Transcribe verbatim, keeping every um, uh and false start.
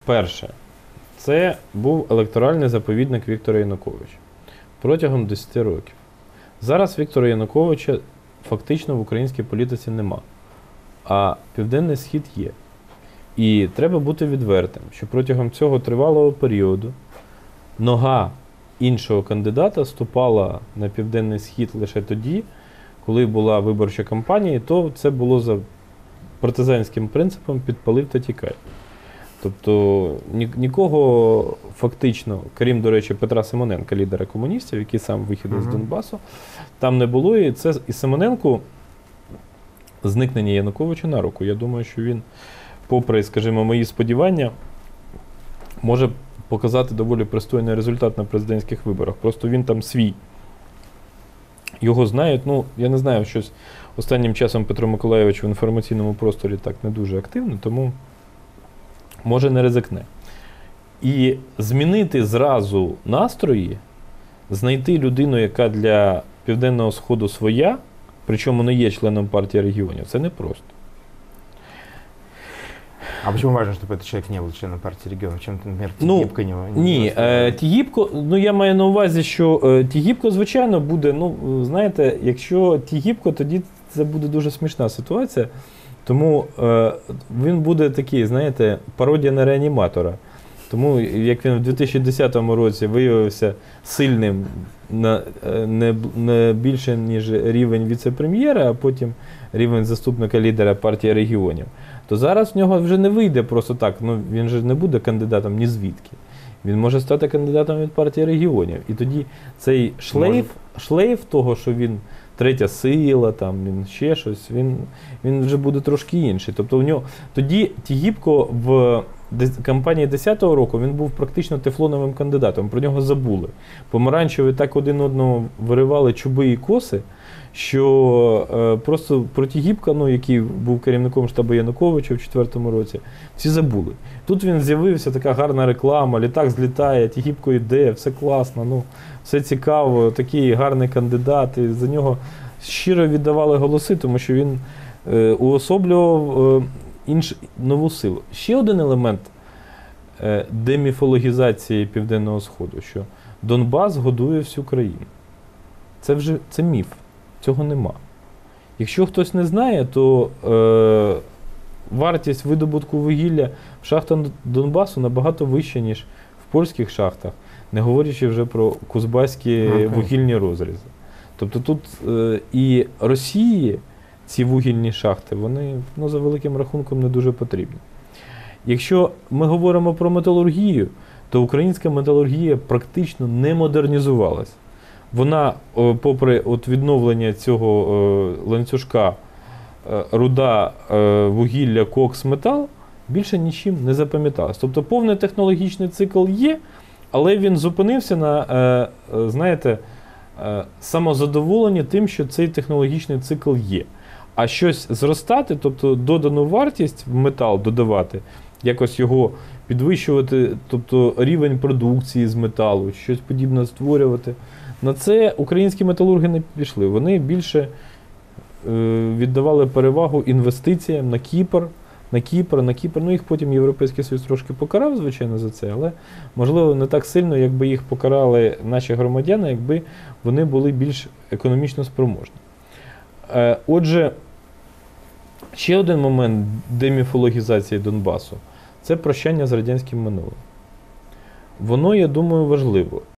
Перше, це був електоральний заповідник Віктора Януковича протягом десяти років. Зараз Віктора Януковича фактично в українській політиці нема, а Південний Схід є. І треба бути відвертим, що протягом цього тривалого періоду нога іншого кандидата ступала на Південний Схід лише тоді, коли була виборча кампанія, і то це було за партизанським принципом «підпалив та тікай». Тобто нікого фактично, крім, до речі, Петра Симоненка, лідера комуністів, який сам вихідний з Донбасу, там не було. І це і Симоненку зникнення Януковича на руку. Я думаю, що він, попри, скажімо, мої сподівання, може показати доволі пристойний результат на президентських виборах. Просто він там свій. Його знають, ну, я не знаю, щось останнім часом Петро Миколайович в інформаційному просторі так не дуже активно, тому може не ризикне. І змінити зразу настрої, знайти людину, яка для Південного Сходу своя, причому не є членом партії регіонів, це непросто. А почему важно, чтобы этот человек не был членом партии регионов? Чем-то, например, Ну, Тігіпко не, не ні, е, Тігіпко, ну я маю на увазі, що е, Тігіпко, звичайно, буде, ну, знаєте, якщо Тігіпко, тоді це буде дуже смішна ситуація, тому е, він буде такий, знаєте, пародія на реаніматора. Тому, як він в дві тисячі десятому році виявився сильним на не, не більше, ніж рівень віце-прем'єра, а потім рівень заступника лідера партії регіонів, то зараз в нього вже не вийде просто так. Ну, він же не буде кандидатом ні звідки. Він може стати кандидатом від партії регіонів. І тоді цей шлейф, шлейф того, що він третя сила, там, він ще щось, він, він вже буде трошки інший. Тобто в нього тоді Тігіпко в кампанії десятого року він був практично тефлоновим кандидатом, про нього забули. Помаранчеві так один одному виривали чуби і коси, що е, просто про Тігіпка, ну, який був керівником штабу Януковича в четвертому році, всі забули. Тут він з'явився, така гарна реклама, літак злітає, Тігіпко йде, все класно, ну, все цікаво, такий гарний кандидат, і за нього щиро віддавали голоси, тому що він е, уособлював е, інш, нову силу. Ще один елемент е, деміфологізації Південного Сходу, що Донбас годує всю країну. Це вже це міф, цього нема. Якщо хтось не знає, то е, вартість видобутку вугілля в шахтах Донбасу набагато вища, ніж в польських шахтах, не говорячи вже про кузбаські okay. вугільні розрізи. Тобто тут е, і Росії ці вугільні шахти, вони, ну, за великим рахунком не дуже потрібні. Якщо ми говоримо про металургію, то українська металургія практично не модернізувалась. Вона, попри от відновлення цього ланцюжка руда, вугілля, кокс, метал, більше нічим не запам'яталась. Тобто повний технологічний цикл є, але він зупинився на, знаєте, самозадоволенні тим, що цей технологічний цикл є. А щось зростати, тобто додану вартість в метал додавати, якось його підвищувати, тобто рівень продукції з металу, щось подібне створювати, на це українські металурги не пішли. Вони більше е, віддавали перевагу інвестиціям на Кіпр, на Кіпр, на Кіпр. Ну, їх потім Європейський Союз трошки покарав, звичайно, за це, але, можливо, не так сильно, якби їх покарали наші громадяни, якби вони були більш економічно спроможні. Е, отже, ще один момент деміфологізації Донбасу – це прощання з радянським минулим. Воно, я думаю, важливо.